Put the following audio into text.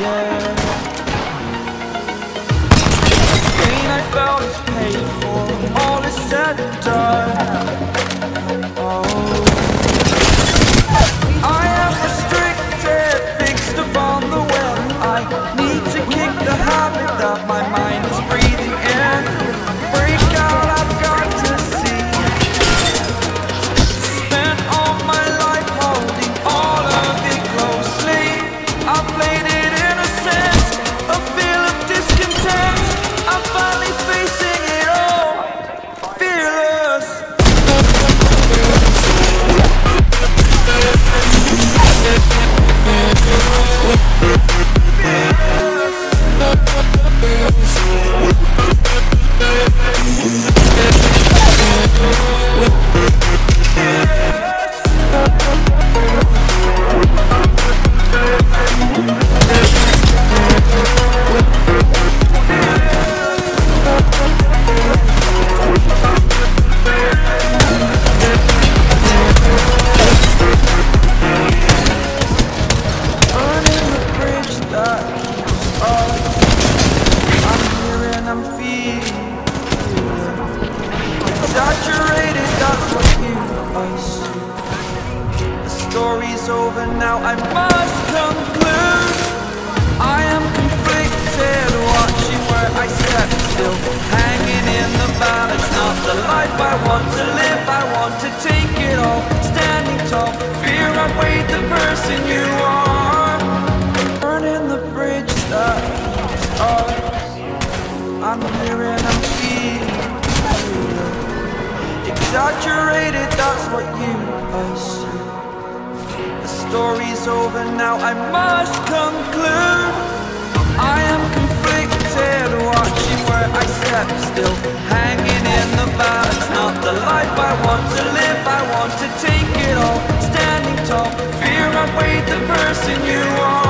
yeah. Pain I felt is paid for, all is said and done. Oh, I am restricted, fixed upon the web. I need to kick the habit that my mind is breathing in. Break out, I've got to see. Spent all my life holding all of it closely. I played it innocent, a feel of discontent. I'm finally facing it all, fearless. Exaggerated, that's what you assume. The story's over now, I must conclude. I am conflicted, watching where I step still, hanging in the balance. Not the life I want to live, I want to take it all. Standing tall, fear I weighed the person you are. Burning the bridge that is ours. I'm here and I'm feeling. Exaggerated, that's what you assume. The story's over now, I must conclude. I am conflicted, watching where I step still, hanging in the balance. Not the life I want to live, I want to take it all. Standing tall, fear I weighed the person you are.